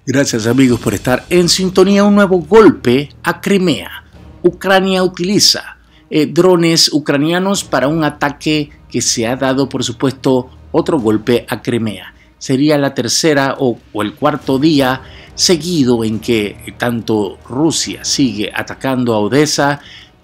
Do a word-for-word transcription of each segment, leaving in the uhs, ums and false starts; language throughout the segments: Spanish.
Gracias amigos por estar en sintonía. Un nuevo golpe a Crimea. Ucrania utiliza eh, drones ucranianos para un ataque que se ha dado, por supuesto, otro golpe a Crimea. Sería la tercera o, o el cuarto día seguido en que tanto Rusia sigue atacando a Odessa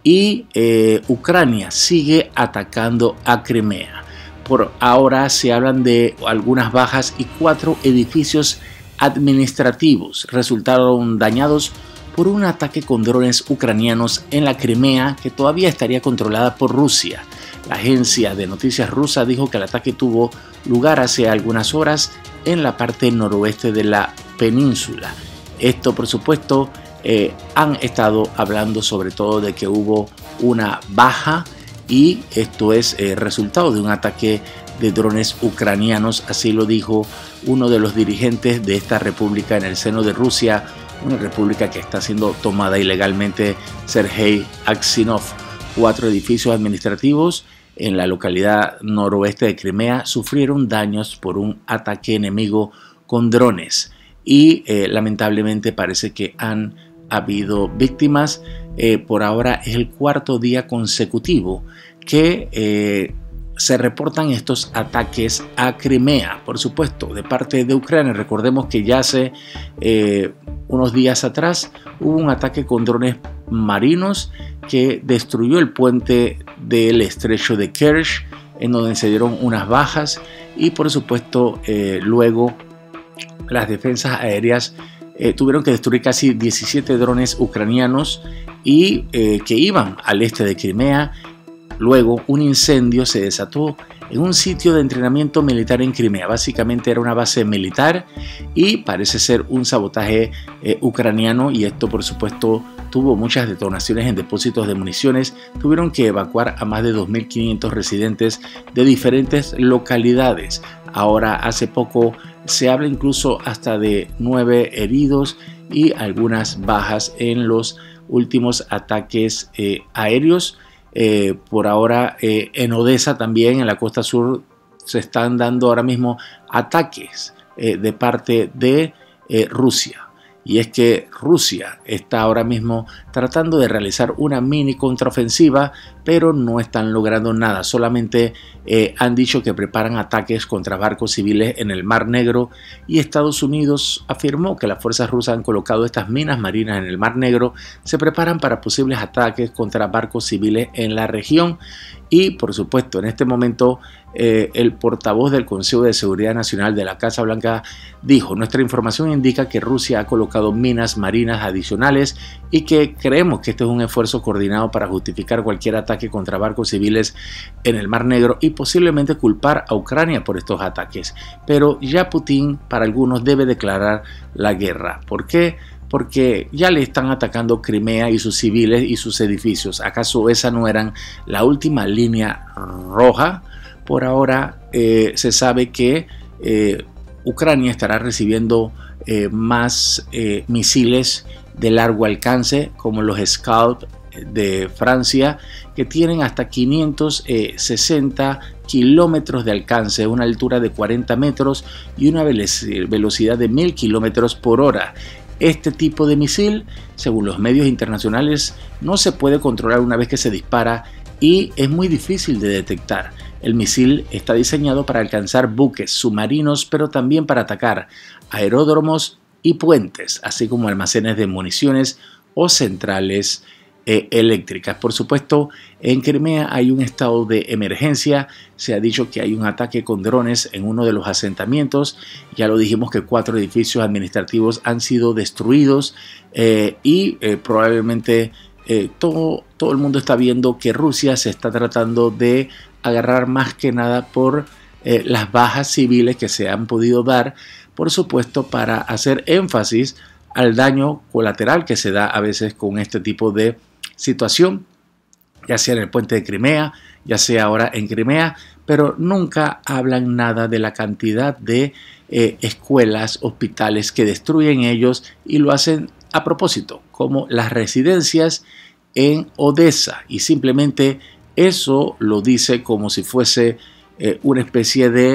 y eh, Ucrania sigue atacando a Crimea. Por ahora se hablan de algunas bajas y cuatro edificios administrativos resultaron dañados por un ataque con drones ucranianos en la Crimea, que todavía estaría controlada por Rusia. La agencia de noticias rusa dijo que el ataque tuvo lugar hace algunas horas en la parte noroeste de la península. Esto, por supuesto, eh, han estado hablando sobre todo de que hubo una baja y esto es eh, resultado de un ataque de drones ucranianos, así lo dijo uno de los dirigentes de esta república en el seno de Rusia, una república que está siendo tomada ilegalmente, Sergei Aksinov. Cuatro edificios administrativos en la localidad noroeste de Crimea sufrieron daños por un ataque enemigo con drones y eh, lamentablemente parece que han habido víctimas. Eh, por ahora es el cuarto día consecutivo que eh, se reportan estos ataques a Crimea, por supuesto, de parte de Ucrania. Recordemos que ya hace eh, unos días atrás hubo un ataque con drones marinos que destruyó el puente del estrecho de Kerch, en donde se dieron unas bajas y por supuesto eh, luego las defensas aéreas eh, tuvieron que destruir casi diecisiete drones ucranianos y eh, que iban al este de Crimea. Luego un incendio se desató en un sitio de entrenamiento militar en Crimea. Básicamente era una base militar y parece ser un sabotaje eh, ucraniano, y esto por supuesto tuvo muchas detonaciones en depósitos de municiones. Tuvieron que evacuar a más de dos mil quinientos residentes de diferentes localidades. Ahora hace poco se habla incluso hasta de nueve heridos y algunas bajas en los últimos ataques eh, aéreos. Eh, por ahora eh, en Odessa también, en la costa sur, se están dando ahora mismo ataques eh, de parte de eh, Rusia. Y es que Rusia está ahora mismo tratando de realizar una mini contraofensiva, pero no están logrando nada. Solamente eh, han dicho que preparan ataques contra barcos civiles en el Mar Negro, y Estados Unidos afirmó que las fuerzas rusas han colocado estas minas marinas en el Mar Negro. Se preparan para posibles ataques contra barcos civiles en la región. Y por supuesto, en este momento eh, el portavoz del Consejo de Seguridad Nacional de la Casa Blanca dijo: nuestra información indica que Rusia ha colocado minas marinas adicionales y que creemos que este es un esfuerzo coordinado para justificar cualquier ataque contra barcos civiles en el Mar Negro y posiblemente culpar a Ucrania por estos ataques. Pero ya Putin, para algunos, debe declarar la guerra. ¿Por qué? Porque ya le están atacando Crimea y sus civiles y sus edificios. ¿Acaso esa no eran la última línea roja? Por ahora eh, se sabe que eh, Ucrania estará recibiendo eh, más eh, misiles de largo alcance, como los Scalp de Francia, que tienen hasta quinientos sesenta kilómetros de alcance, una altura de cuarenta metros y una velocidad de mil kilómetros por hora. Este tipo de misil, según los medios internacionales, no se puede controlar una vez que se dispara y es muy difícil de detectar. El misil está diseñado para alcanzar buques submarinos, pero también para atacar aeródromos y puentes, así como almacenes de municiones o centrales eh, eléctricas. Por supuesto, en Crimea hay un estado de emergencia. Se ha dicho que hay un ataque con drones en uno de los asentamientos. Ya lo dijimos que cuatro edificios administrativos han sido destruidos eh, y eh, probablemente eh, todo, todo el mundo está viendo que Rusia se está tratando de agarrar más que nada por eh, las bajas civiles que se han podido dar, por supuesto, para hacer énfasis al daño colateral que se da a veces con este tipo de situación, ya sea en el puente de Crimea, ya sea ahora en Crimea, pero nunca hablan nada de la cantidad de eh, escuelas, hospitales que destruyen ellos, y lo hacen a propósito, como las residencias en Odessa, y simplemente eso lo dice como si fuese eh, una especie de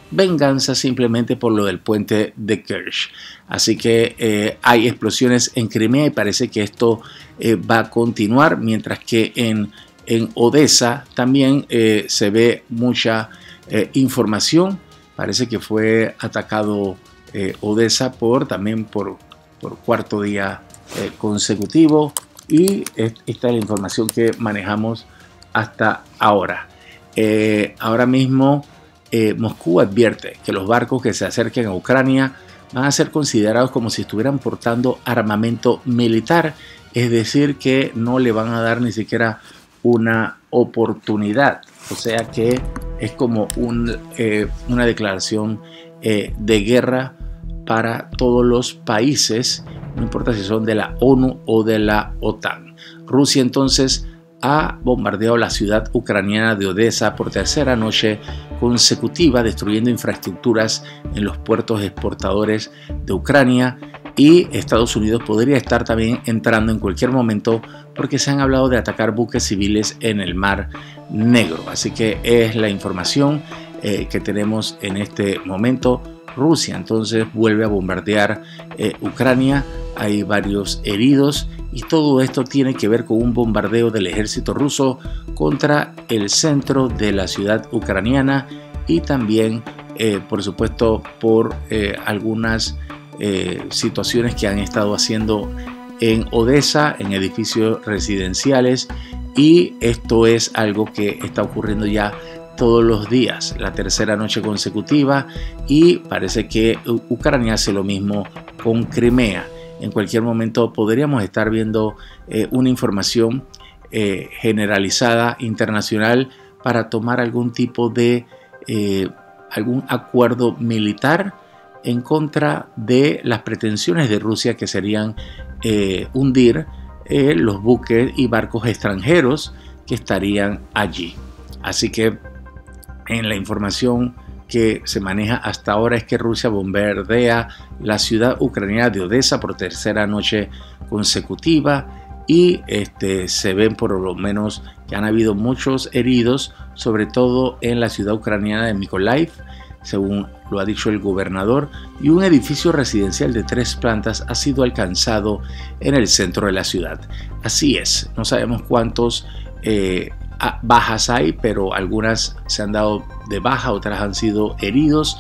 venganza simplemente por lo del puente de Kerch. Así que eh, hay explosiones en Crimea y parece que esto eh, va a continuar, mientras que en, en Odessa también eh, se ve mucha eh, información. Parece que fue atacado eh, Odessa por, también por, por cuarto día eh, consecutivo, y esta es la información que manejamos hasta ahora. Eh, ahora mismo eh, Moscú advierte que los barcos que se acerquen a Ucrania van a ser considerados como si estuvieran portando armamento militar, es decir, que no le van a dar ni siquiera una oportunidad. O sea que es como un, eh, una declaración eh, de guerra para todos los países, no importa si son de la ONU o de la OTAN. Rusia entonces ha bombardeado la ciudad ucraniana de Odessa por tercera noche consecutiva, destruyendo infraestructuras en los puertos exportadores de Ucrania, y Estados Unidos podría estar también entrando en cualquier momento porque se han hablado de atacar buques civiles en el Mar Negro. Así que es la información eh, que tenemos en este momento. Rusia entonces vuelve a bombardear eh, Ucrania, hay varios heridos y todo esto tiene que ver con un bombardeo del ejército ruso contra el centro de la ciudad ucraniana y también eh, por supuesto por eh, algunas eh, situaciones que han estado haciendo en Odessa, en edificios residenciales, y esto es algo que está ocurriendo ya todos los días, la tercera noche consecutiva, y parece que Ucrania hace lo mismo con Crimea. En cualquier momento podríamos estar viendo eh, una información eh, generalizada internacional para tomar algún tipo de eh, algún acuerdo militar en contra de las pretensiones de Rusia, que serían eh, hundir eh, los buques y barcos extranjeros que estarían allí. Así que en la información que se maneja hasta ahora es que Rusia bombardea la ciudad ucraniana de Odessa por tercera noche consecutiva, y este, se ven por lo menos que han habido muchos heridos, sobre todo en la ciudad ucraniana de Mykolaiv, según lo ha dicho el gobernador, y un edificio residencial de tres plantas ha sido alcanzado en el centro de la ciudad. Así es, no sabemos cuántos eh, bajas hay, pero algunas se han dado de baja, otras han sido heridos,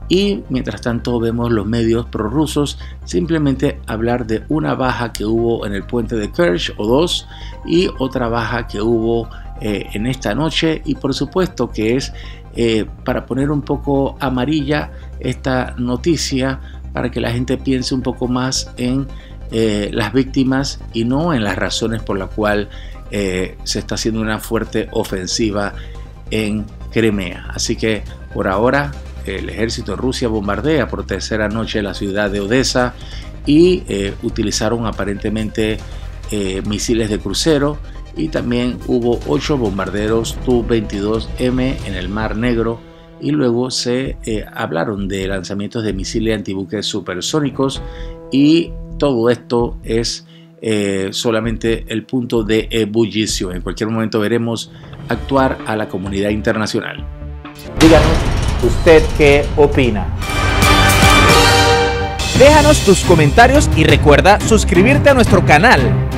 y mientras tanto vemos los medios prorrusos simplemente hablar de una baja que hubo en el puente de Kerch o dos, y otra baja que hubo eh, en esta noche, y por supuesto que es eh, para poner un poco amarilla esta noticia para que la gente piense un poco más en eh, las víctimas y no en las razones por las cuales Eh, se está haciendo una fuerte ofensiva en Crimea. Así que por ahora el ejército de Rusia bombardea por tercera noche la ciudad de Odessa, y eh, utilizaron aparentemente eh, misiles de crucero, y también hubo ocho bombarderos Tu veintidós eme en el Mar Negro, y luego se eh, hablaron de lanzamientos de misiles antibuques supersónicos, y todo esto es Eh, solamente el punto de ebullición. En cualquier momento veremos actuar a la comunidad internacional. Díganos usted qué opina. Déjanos tus comentarios y recuerda suscribirte a nuestro canal.